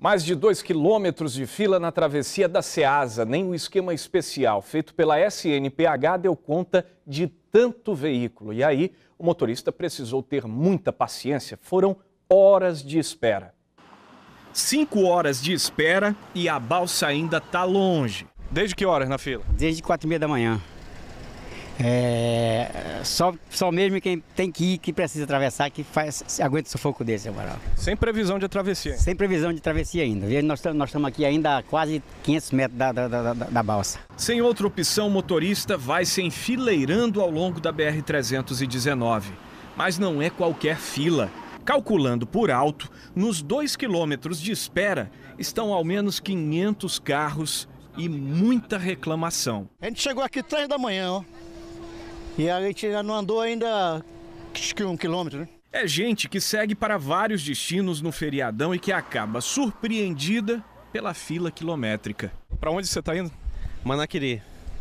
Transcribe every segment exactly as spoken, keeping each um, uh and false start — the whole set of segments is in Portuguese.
Mais de dois quilômetros de fila na travessia da Ceasa. Nem o esquema especial feito pela S N P H deu conta de tanto veículo. E aí, o motorista precisou ter muita paciência. Foram horas de espera. Cinco horas de espera e a balsa ainda está longe. Desde que horas na fila? Desde quatro e meia da manhã. É, só, só mesmo quem tem que ir, que precisa atravessar, que faz, aguenta o sufoco desse, Amaral. Sem previsão de travessia? Hein? Sem previsão de travessia ainda. Nós estamos aqui ainda a quase quinhentos metros da, da, da, da, da balsa. Sem outra opção, o motorista vai se enfileirando ao longo da B R trezentos e dezenove. Mas não é qualquer fila. Calculando por alto, nos dois quilômetros de espera estão ao menos quinhentos carros e muita reclamação. A gente chegou aqui três da manhã, ó. E a gente já não andou ainda acho que um quilômetro, né? É gente que segue para vários destinos no feriadão e que acaba surpreendida pela fila quilométrica. Para onde você está indo? Manaquiri.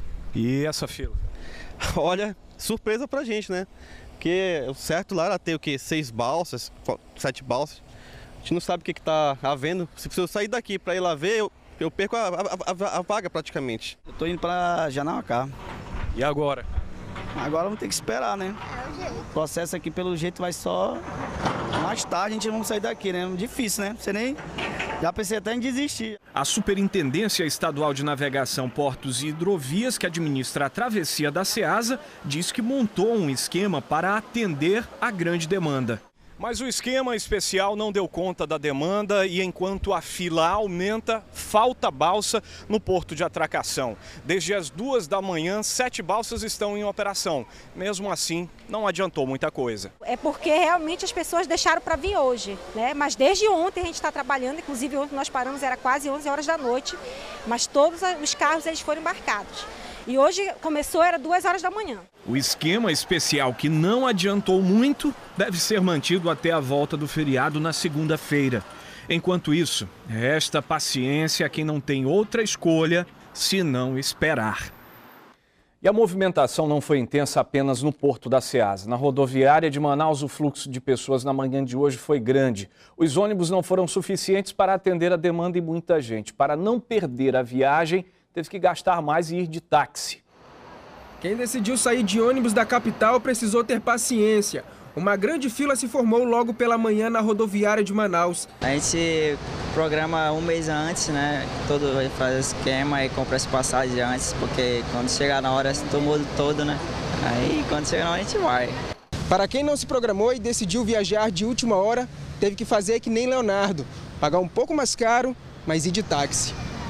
E essa fila? Olha, surpresa pra gente, né? Porque o certo lá era ter o quê? Seis balsas, sete balsas. A gente não sabe o que que tá havendo. Se eu sair daqui para ir lá ver, eu, eu perco a, a, a, a vaga praticamente. Eu tô indo para Janauacá. E agora? Agora vamos ter que esperar, né? O processo aqui, pelo jeito, vai só mais tarde, a gente vamos sair daqui, né? Difícil, né? Você nem... Já pensei até em desistir. A Superintendência Estadual de Navegação, Portos e Hidrovias, que administra a travessia da Ceasa, diz que montou um esquema para atender a grande demanda. Mas o esquema especial não deu conta da demanda e enquanto a fila aumenta, falta balsa no porto de atracação. Desde as duas da manhã, sete balsas estão em operação. Mesmo assim, não adiantou muita coisa. É porque realmente as pessoas deixaram para vir hoje, né? Mas desde ontem a gente está trabalhando, inclusive ontem nós paramos, era quase onze horas da noite, mas todos os carros eles foram embarcados. E hoje começou, era duas horas da manhã. O esquema especial, que não adiantou muito, deve ser mantido até a volta do feriado na segunda-feira. Enquanto isso, resta paciência a quem não tem outra escolha senão esperar. E a movimentação não foi intensa apenas no Porto da Ceasa. Na rodoviária de Manaus, o fluxo de pessoas na manhã de hoje foi grande. Os ônibus não foram suficientes para atender a demanda e muita gente. Para não perder a viagem, teve que gastar mais e ir de táxi. Quem decidiu sair de ônibus da capital precisou ter paciência. Uma grande fila se formou logo pela manhã na rodoviária de Manaus. A gente programa um mês antes, né? Todo faz esquema e compra as passagens antes, porque quando chegar na hora, todo mundo todo, né? Aí quando chegar na hora a gente vai. Para quem não se programou e decidiu viajar de última hora, teve que fazer que nem Leonardo, pagar um pouco mais caro, mas ir de táxi.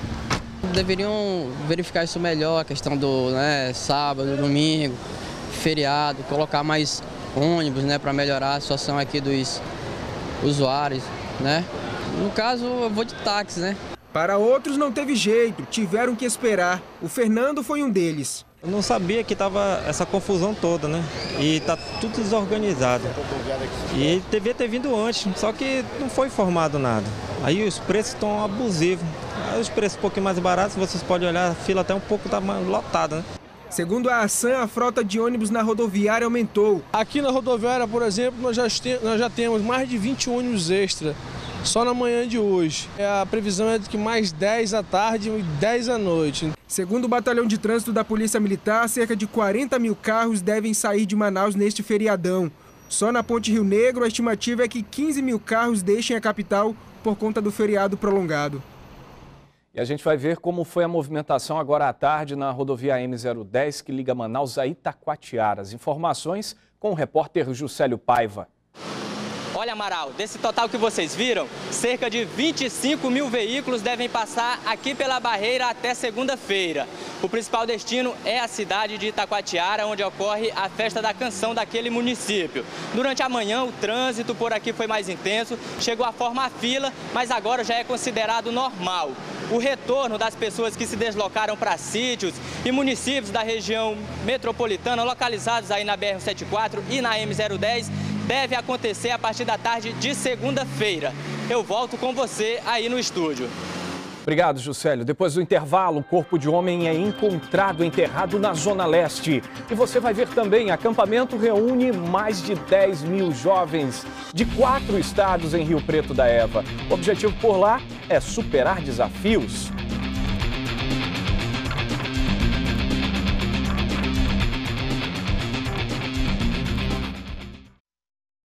Deveriam verificar isso melhor, a questão do né, sábado, domingo, feriado, colocar mais ônibus, né, para melhorar a situação aqui dos usuários, né? No caso, eu vou de táxi, né? Para outros não teve jeito, tiveram que esperar. O Fernando foi um deles. Eu não sabia que estava essa confusão toda, né? E tá tudo desorganizado. E devia ter vindo antes, só que não foi informado nada. Aí os preços estão abusivos. Aí os preços um pouquinho mais baratos, vocês podem olhar, a fila até um pouco tá lotada, né? Segundo a Asan, a frota de ônibus na rodoviária aumentou. Aqui na rodoviária, por exemplo, nós já, nós já temos mais de vinte ônibus extra, só na manhã de hoje. A previsão é de que mais dez à tarde e dez à noite. Segundo o Batalhão de Trânsito da Polícia Militar, cerca de quarenta mil carros devem sair de Manaus neste feriadão. Só na Ponte Rio Negro, a estimativa é que quinze mil carros deixem a capital por conta do feriado prolongado. E a gente vai ver como foi a movimentação agora à tarde na rodovia M zero dez, que liga Manaus a Itacoatiara. Informações com o repórter Juscelio Paiva. Olha, Amaral, desse total que vocês viram, cerca de vinte e cinco mil veículos devem passar aqui pela barreira até segunda-feira. O principal destino é a cidade de Itacoatiara, onde ocorre a festa da canção daquele município. Durante a manhã, o trânsito por aqui foi mais intenso, chegou a formar fila, mas agora já é considerado normal. O retorno das pessoas que se deslocaram para sítios e municípios da região metropolitana, localizados aí na B R cento e setenta e quatro e na M zero dez, deve acontecer a partir da tarde de segunda-feira. Eu volto com você aí no estúdio. Obrigado, Juscelio. Depois do intervalo, o corpo de homem é encontrado enterrado na Zona Leste. E você vai ver também, acampamento reúne mais de dez mil jovens de quatro estados em Rio Preto da Eva. O objetivo por lá é superar desafios?